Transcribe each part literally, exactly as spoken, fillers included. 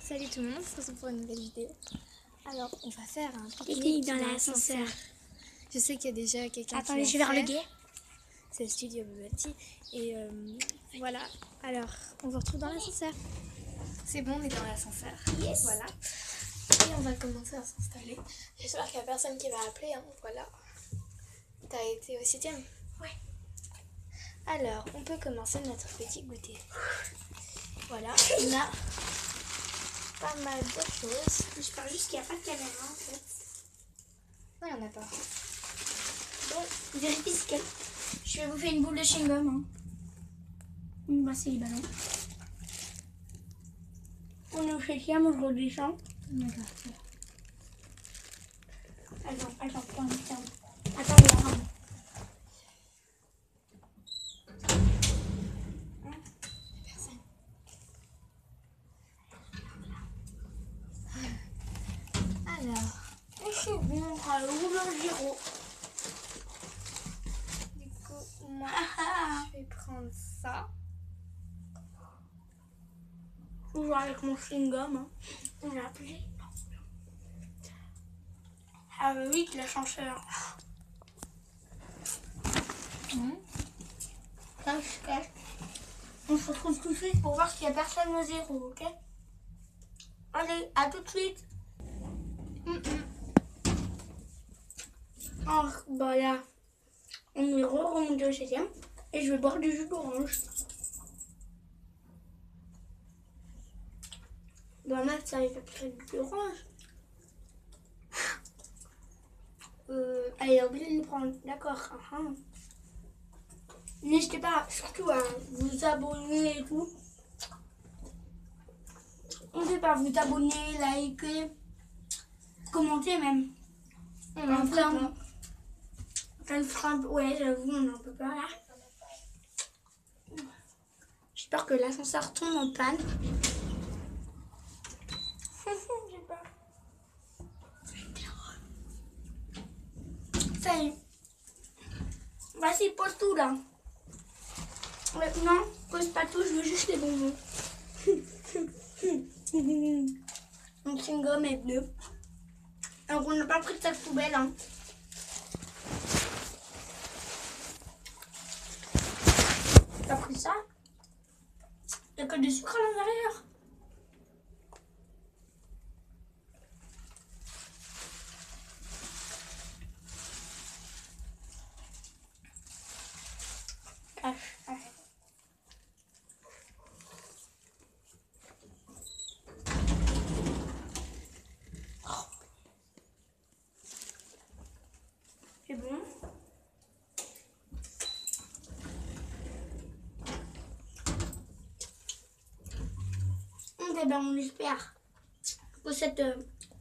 Salut tout le monde, on se retrouve pour une nouvelle vidéo. Alors, on va faire un pique-nique dans l'ascenseur. Je sais qu'il y a déjà quelqu'un qui Attendez, je vais vers le guet. C'est le studio Bubble Tea. Et euh, voilà, alors on vous retrouve dans l'ascenseur. C'est bon, on est dans l'ascenseur. Yes. Voilà. Et on va commencer à s'installer. J'espère qu'il n'y a personne qui va appeler. Hein. Voilà. T'as été au septième? Ouais. Alors, on peut commencer notre petit goûter. Voilà, on a pas mal de choses. J'espère juste qu'il n'y a pas de caméra en fait. Non, il n'y en a pas. Bon, vérifie ce qu'elle. Je vais vous faire une boule de chewing-gum. Hein. Bah, c'est les ballons. On est au septième, on redescend. D'accord. Attends, attends, attends, attends. Attends, attends. Alors, c'est bon, on prend le rouleau Giro. du coup, moi, je vais prendre ça. Toujours avec mon chewing-gum. Hein. On l'a appelé. Ah bah oui, l'ascenseur. Mmh. Cache, cache. On se retrouve tout de suite pour voir s'il n'y a personne au zéro, ok? Allez, à tout de suite. Mmh. Oh, bah là, on est remonté au septième et je vais boire du jus d'orange. Bah meuf, ça avait fait du jus d'orange. Euh, allez, oubliez de le prendre, d'accord. Uh-huh. N'hésitez pas, surtout à vous abonner et tout. N'hésitez pas à vous abonner, liker, commenter même. On en fait un... Ça nous fera un peu... Ouais, j'avoue, on a un peu peur là. J'espère que l'ascenseur tombe en panne. J'ai peur. Ça y est. Vas-y, pose tout là. Ouais, non, pose pas tout, je veux juste les bonbons. Mon chewing-gum est bleu. Donc on n'a pas pris de sac poubelle. Hein. T'as pris ça? Il n'y a que du sucre à l'intérieur. Cache, cache. C'est bon. Eh ben, on espère que cette euh,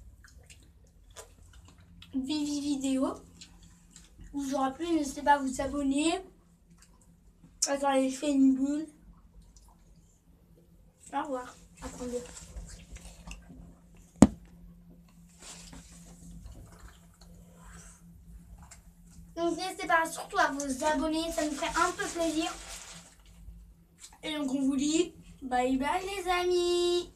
vidéo vous aura plu. N'hésitez pas à vous abonner. Attendez, je fais une boule. Au revoir. Attendez. Donc n'hésitez pas surtout à vous abonner, ça nous ferait un peu plaisir. Et donc on vous dit bye bye les amis.